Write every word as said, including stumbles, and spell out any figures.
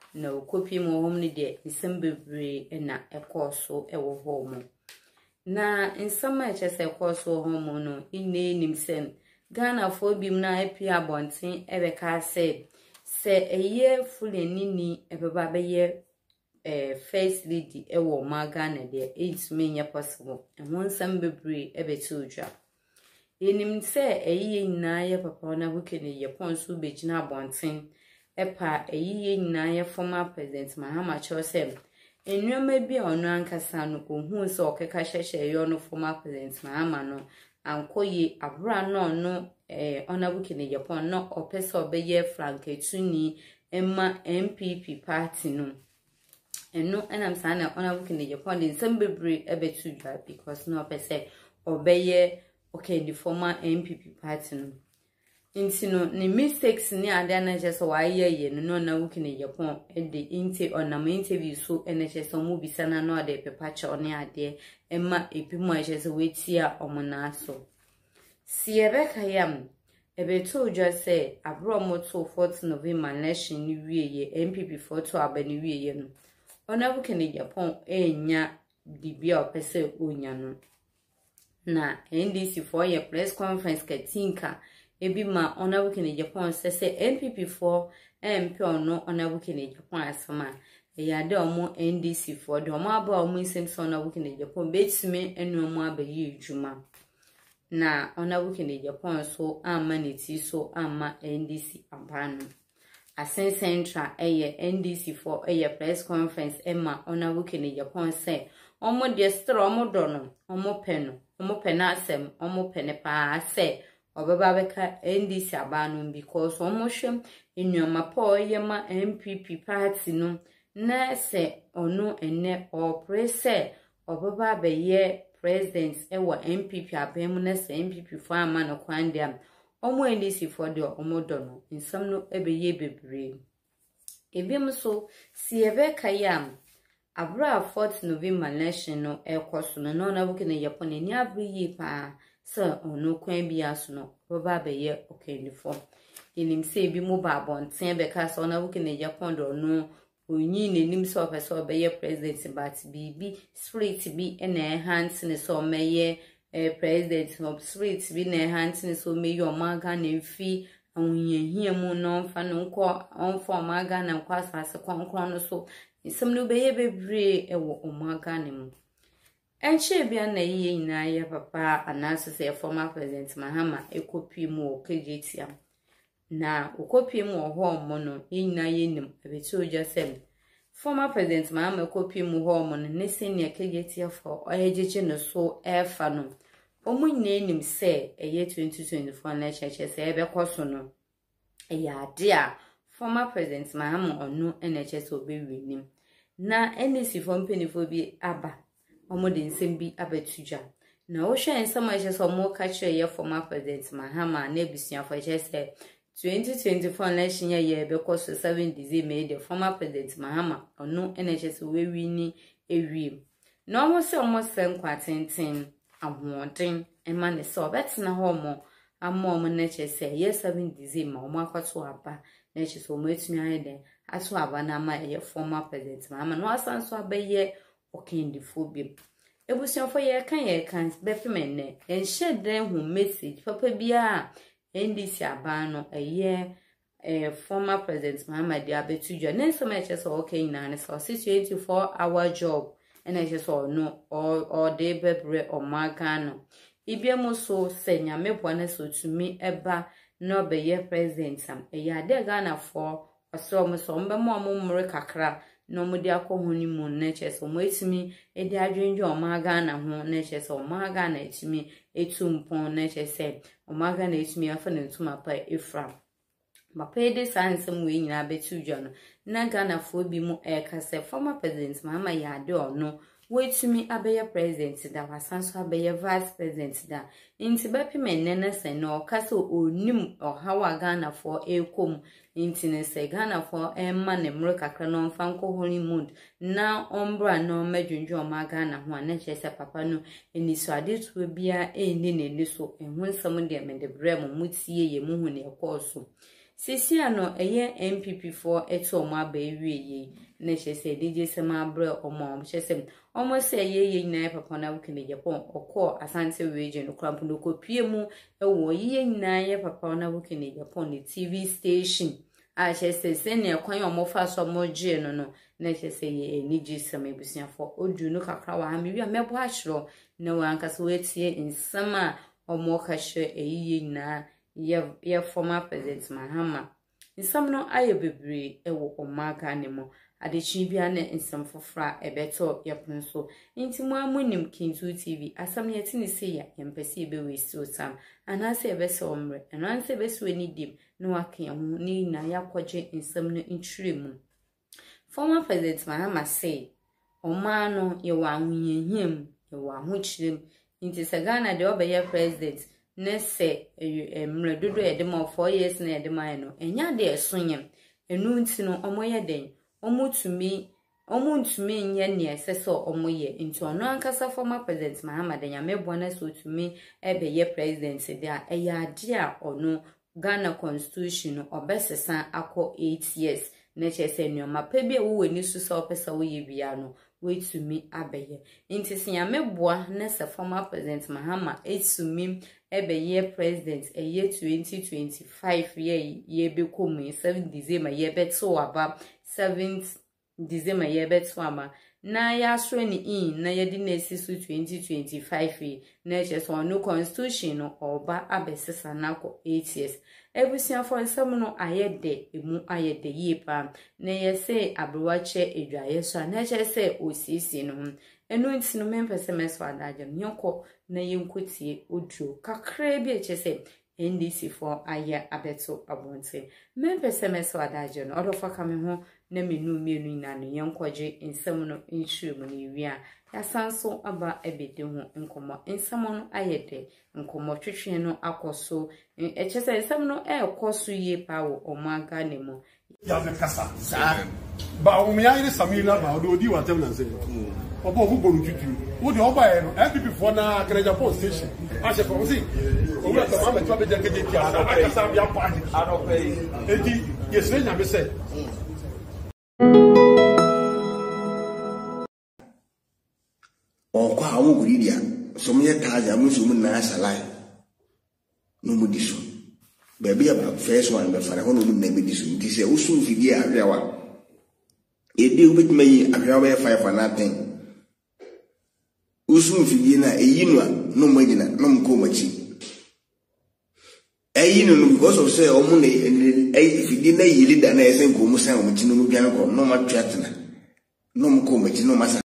na okopie mu hom ne de nsem bebre na ekoso ewo hom na nsem a eche se ekoso hom no ine nimsem Ghana fo bim na Appiah abonten ebeka se se eye fulenini ebeba beye eh first lady ewo ma Ghana de etumi nya possible ehon nsem bebre ebeti odwa yenim se eye nyina ye papa na bukene ye ponso begina abonten epa eye nyina ye former president Mahama chose enwema bi ono ankasa no ohun se okeka hyehye yo no former president Mahama no ankoye abra no no eh ona bukene ye pon no opesa obeye franketuni emma M P P party no eno enam sana ona bukene ye pon de nsem bebre ebetu dwa because no opese obeye okay the former M P P party no inti no ni mistakes ni ade na je so wa ye ye no na bukene ye pon e de inti ona ma interview so ene je so mu bisa na no ade pepa cha one ade emma epimu a je so wetia omona so si ebeka yam ebetu dwa se abro moto fourth November election ni wieye M P P photo abani wieye no ona bukene ye pon enya dibia opese onya no na N D C for your press conference katinka ebi ma ona bukene Japan se se M P P for M P ono ona bukene Japan asama ya de omo N D C for de omo aba omo nsem ona bukene Japan betime enu omo abayi ejuma na ona bukene Japan so ama neti so ama N D C abano asen central eye N D C for eye press conference emma ona bukene Japan se omo de stro omo dono omo peno omo pena asem omo pene pa se obeba beka N D C abano because omo hwem enuama pa oyema M P P party no na se ono ene opre se obeba beye president ewa M P P abemu na se M P P for ama no kwandam omo N D C for de omo dono nsam no ebeye bebre ebiem so si ebeka yam abra fourth November election no ekoso no na bukene Japan ni abri pa so ono kwan bia so no baba beye okeni fo yenim se bi mo ba bonten be ka so na bukene Japan do no onyi nenim so ofeso beye president but bibi spirit bi na hands ne so meye eh president of spirit bi na hands ne so meye o maga na mfi ahunhia mu no mfa no nko onfo maga na nkwa asase kwankwan no so nsem no beye bebre ewo omaga ne mu enche bia na yiye nyina ya papa anase se former president Mahama ekopi mu okegeti am na okopi mu ho mo no nyina yenim ebeti oja sem former president Mahama ekopi mu ho mo no ne senior kegeti afọ oyejeje no so efa no omunye enim se eye twenty twenty-four na cheche se ebe koso no eya ade a former president Mahama onu N H S obewi nim na N D C for mpenifo bi aba omo de nsem bi abetuja na wo hwe nsem a je so mo ka kire ye former president Mahama na ebusuafo je se twenty twenty-four election ye be koso seven December the former president Mahama onu N H S wewi ni ewi na omo se omo se nkwatenten ahoden ema ne so betina ho mo amma omo na che se ye seven December omo akwato aba na che so omo etumi ayede aso aba na ma ye former president Mahama no asanso abaye okendi phobia ebusuafo ye kan ye kan bepemene enhye den hu message papa bia N D C abano eye eh former president Mahama de abetujo nenso ma che so okay na ne so twenty-four hour job ena che so no or or de bebre o magano ibiemu so senya mebo na so tumi eba no be ye president sam eye ade Ghana for oso mo so mbe mo mo mre kakra no mo de akohoni mu na che so mo etimi e de adwenje o magana ho na che so magana etimi etumpon na che se o magana etimi afa na ntuma pa efra Mapa de sansem we nyina betujo no na Ghana fo bi mu e ka se former president Mahama ya de ono wetumi abeye president da wasanso abeye vice president da inti bepimenne na se no ka se onim ohawa Ghana fo ekom inti ne se Ghana fo emma ne mre kakra no mfa nko honeymoon na ombra no medwunjo ma Ghana ho na che se papa no eniso ade to bia eni ne ni so ehun sam de me de bre mo mutie ye mu hu ne ekoso Sisia no eye M P P for eto omo abaewie yi na chese D J Sema abre omo chese omo se ye ye nyina papa na wukene Japan okọ Asante region no krampo no kopie mu ewo ye nyina ye papa na wukene Japan ni T V station a chese se ne kwan omo fa so mo je no no na chese ye ni J Sema ebusiafo odu no kakra wa ha me wi amebo ahiro na wanka so wetie nsama omo ka hye eyi nyina ye ye former president Mahama nsam no aye bebre ewo omaga ne mo adechi bia ne nsam fofra ebeto yeponso nti mo amunim Kintu T V asam ye tini se ya yempese be we so sam anase ebese omre anase ebese we ni dim no akan ho ni na yakwaje nsam no ntwiremu former president Mahama say oma no ye wa ahunyehem ye wa ahochirem nti se Ghana de obeye president nese emre dodo edema four years na edema no enya de esonyem enu nti no omoye den omutumi omuntumi nye ne seso omoye nti ono ankasa former president Mahama de nyamebo na so tumi ebeye president de a eya ade a ono Ghana constitution no obesesa akọ eight years na chese nyoma pebia wo wani su so pesa wo ye bia no wetumi abeye nti sinyameboa na se former president Mahama etumi ebeye president eye twenty twenty-five ye ye be komu seventh December ye beto aba seventh December ye beto ama na ya sure ni in na ye di na esisu twenty twenty-five na chese ono constitution no oba abesesa na ko eight years ebusia for nsam no ayede emu ayede yipa na ye se abrowache edwaye so na chese osisi no enu nti no mempese meso adaje nyoko na yenkotie oduo kakra bi chese N D C for aye abeto abonte mempese meso adaje no odofa kame ho na menu mienu ina no yenkwaje nsam no nhwiremu no wi a ya sanso aba ebede ho nkomo nsam no ayede nkomo twetwe no akoso echese nsam no ekoso ye pawo omaga ne mo ya be kasa sa ba o mi ayire samila ba o di wa tem na se obo fu bonu tutu wo de oba e no M P P for na Greja Post station a se ko si o wa ta ma me to be je keje ti asa akasa bi apart aro pe edi yes le nya me se Okwa awu guridia so me taja mu so mu na salai no mu diso ba bia ba first one be fara hono mu na be diso nti se usu fidi ahwewa edi ubetuma yi ahwewa be five and ten usu fidi na eyi no no magina no mko machi eyi no because of say omu na eyi fidi na yi leader na esen ko mu san omu chi no mu bian ko no ma twatena no mko machi no ma